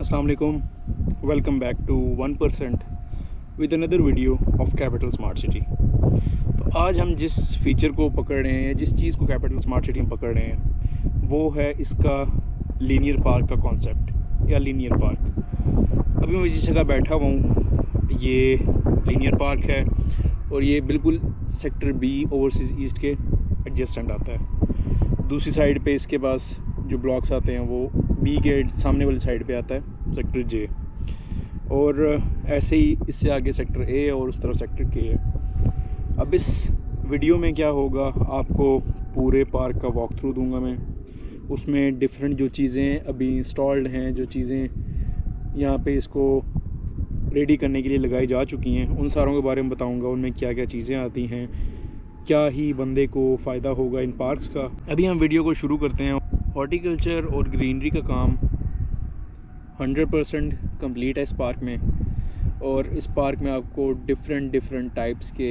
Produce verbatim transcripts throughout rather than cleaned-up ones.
अस्सलाम वालेकुम, welcome back to one percent with another video of capital smart city. तो आज हम जिस फीचर को पकड़ रहे हैं, जिस चीज़ को कैपिटल स्मार्ट सिटी में पकड़ रहे हैं, वो है इसका लीनियर पार्क का कॉन्सेप्ट या लीनियर पार्क। अभी मैं जिस जगह बैठा हुआ हूँ ये लीनियर पार्क है और ये बिल्कुल सेक्टर बी ओवरसीज़ ईस्ट के एडजेसेंट आता है। दूसरी साइड पे इसके पास जो ब्लॉक्स आते हैं वो बी के सामने वाली साइड पे आता है सेक्टर जे, और ऐसे ही इससे आगे सेक्टर ए और उस तरफ सेक्टर के है। अब इस वीडियो में क्या होगा, आपको पूरे पार्क का वॉक थ्रू दूंगा मैं। उसमें डिफरेंट जो चीज़ें अभी इंस्टॉल्ड हैं, जो चीज़ें यहाँ पे इसको रेडी करने के लिए लगाई जा चुकी हैं, उन सारों के बारे में बताऊंगा। उनमें क्या क्या चीज़ें आती हैं, क्या ही बंदे को फ़ायदा होगा इन पार्क्स का। अभी हम वीडियो को शुरू करते हैं। हॉर्टिकल्चर और ग्रीनरी का काम हंड्रेड परसेंट कम्प्लीट है इस पार्क में, और इस पार्क में आपको डिफरेंट डिफरेंट टाइप्स के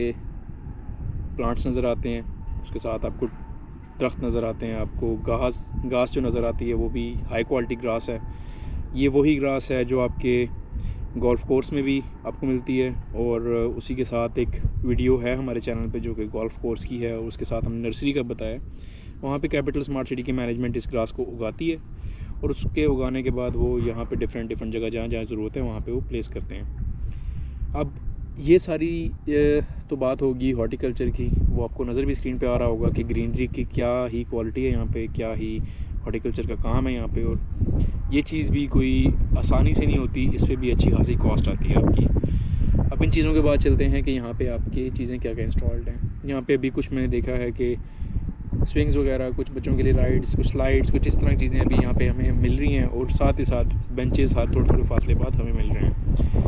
प्लांट्स नज़र आते हैं। उसके साथ आपको दरख्त नज़र आते हैं, आपको घास घास जो नज़र आती है वो भी हाई क्वालिटी ग्रास है। ये वही ग्रास है जो आपके गोल्फ़ कोर्स में भी आपको मिलती है, और उसी के साथ एक वीडियो है हमारे चैनल पे जो कि गोल्फ़ कोर्स की है, और उसके साथ हमने नर्सरी का बताया। वहाँ पे कैपिटल स्मार्ट सिटी की मैनेजमेंट इस ग्रास को उगाती है, और उसके उगाने के बाद वो यहाँ पे डिफरेंट डिफरेंट जगह जहाँ जहाँ ज़रूरत है वहाँ पे वो प्लेस करते हैं। अब ये सारी तो बात होगी हॉर्टिकल्चर की, वो आपको नज़र भी स्क्रीन पे आ रहा होगा कि ग्रीनरी की क्या ही क्वालिटी है यहाँ पे, क्या ही हॉर्टिकल्चर का काम है यहाँ पे। और ये चीज़ भी कोई आसानी से नहीं होती, इस पर भी अच्छी खासी कॉस्ट आती है आपकी। अब इन चीज़ों के बाद चलते हैं कि यहाँ पे आपकी चीज़ें क्या क्या इंस्टॉल्ड हैं। यहाँ पे अभी कुछ मैंने देखा है कि स्विंग्स वगैरह, कुछ बच्चों के लिए राइड्स, कुछ स्लाइड्स, कुछ इस तरह की चीज़ें अभी यहाँ पे हमें मिल रही हैं, और साथ ही साथ बेंचेस हर थोड़े थोड़े फासले बाद हमें मिल रहे हैं।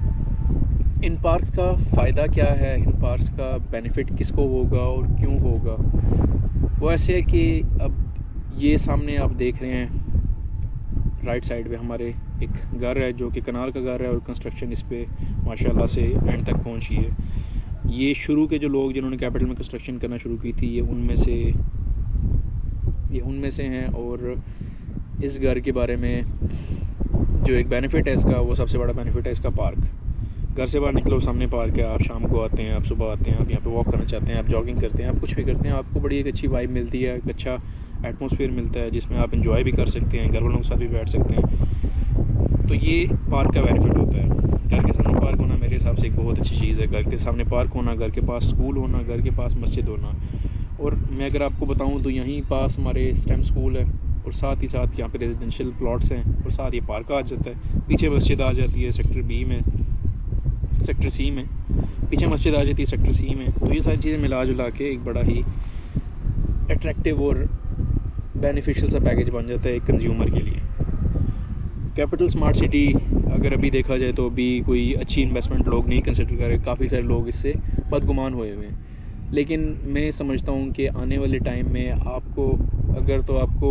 इन पार्क्स का फ़ायदा क्या है, इन पार्क्स का बेनिफिट किसको होगा और क्यों होगा, वो ऐसे है कि अब ये सामने आप देख रहे हैं राइट साइड पे हमारे एक घर है जो कि कनाल का घर है, और कंस्ट्रक्शन इस पे माशाल्लाह से एंड तक पहुँची है। ये शुरू के जो लोग जिन्होंने कैपिटल में कंस्ट्रक्शन करना शुरू की थी, ये उनमें से ये उनमें से हैं। और इस घर के बारे में जो एक बेनिफिट है इसका, वो सबसे बड़ा बेनिफिट है इसका पार्क। घर से बाहर निकलो, सामने पार्क है, आप शाम को आते हैं, आप सुबह आते हैं, आप यहाँ पे वॉक करना चाहते हैं, आप जॉगिंग करते हैं, आप कुछ भी करते हैं, आपको बड़ी एक अच्छी वाइब मिलती है, एक अच्छा एटमॉस्फेयर मिलता है जिसमें आप इंजॉय भी कर सकते हैं, घर वालों के साथ भी बैठ सकते हैं। तो ये पार्क का बेनिफिट होता है। घर के सामने पार्क होना मेरे हिसाब से एक बहुत अच्छी चीज़ है। घर के सामने पार्क होना, घर के पास स्कूल होना, घर के पास मस्जिद होना। और मैं अगर आपको बताऊं तो यहीं पास हमारे स्टेम स्कूल है, और साथ ही साथ यहाँ पे रेजिडेंशियल प्लॉट्स हैं, और साथ ये पार्क आ जाता है। पीछे मस्जिद आ जाती है सेक्टर बी में, सेक्टर सी में पीछे मस्जिद आ जाती है सेक्टर सी में। तो ये सारी चीज़ें मिला जुला के एक बड़ा ही अट्रैक्टिव और बेनिफिशियल सा पैकेज बन जाता है एक कंज्यूमर के लिए। कैपिटल स्मार्ट सिटी अगर अभी देखा जाए तो अभी कोई अच्छी इन्वेस्टमेंट लोग नहीं कंसिडर कर रहे, काफ़ी सारे लोग इससे बदगुमान हुए हुए हैं। लेकिन मैं समझता हूँ कि आने वाले टाइम में आपको अगर तो आपको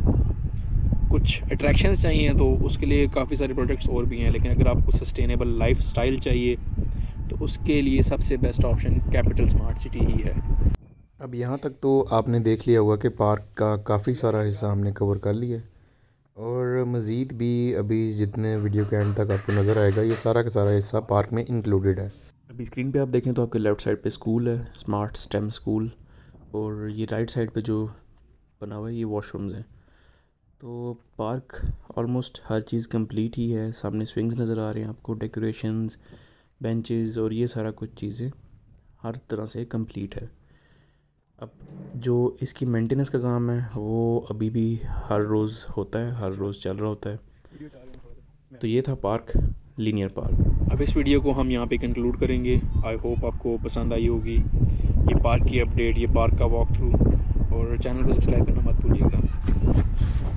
कुछ अट्रैक्शंस चाहिए तो उसके लिए काफ़ी सारे प्रोजेक्ट्स और भी हैं, लेकिन अगर आपको सस्टेनेबल लाइफ स्टाइल चाहिए तो उसके लिए सबसे best option capital smart city ही है। अब यहाँ तक तो आपने देख लिया होगा कि पार्क का काफ़ी सारा हिस्सा हमने कवर कर लिया है, और मज़ीद भी अभी जितने वीडियो के एंड तक आपको नज़र आएगा ये सारा का सारा हिस्सा पार्क में इंक्लूडेड है। अभी स्क्रीन पे आप देखें तो आपके लेफ़्ट साइड पे स्कूल है, स्मार्ट स्टेम स्कूल, और ये राइट साइड पे जो बना हुआ है ये वॉशरूम्स हैं। तो पार्क ऑलमोस्ट हर चीज़ कंप्लीट ही है। सामने स्विंग्स नज़र आ रहे हैं आपको, डेकोरेशंस, बेंचेस, और ये सारा कुछ चीज़ें हर तरह से कंप्लीट है। अब जो इसकी मेंटेनेंस का काम है वो अभी भी हर रोज़ होता है, हर रोज़ चल रहा होता है। तो ये था पार्क, लीनियर पार्क। अब इस वीडियो को हम यहाँ पे कंक्लूड करेंगे। आई होप आपको पसंद आई होगी ये पार्क की अपडेट, ये पार्क का वॉक थ्रू, और चैनल को सब्सक्राइब करना मत भूलिएगा।